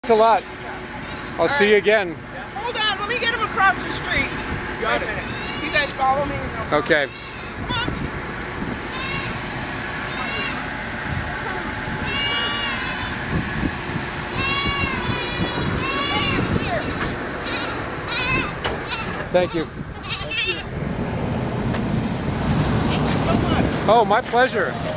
Thanks a lot. I'll see you again. Hold on, let me get him across the street. Got it. Wait a minute. You guys follow me? Okay. Come on. Thank you. Thank you so much. Oh, my pleasure.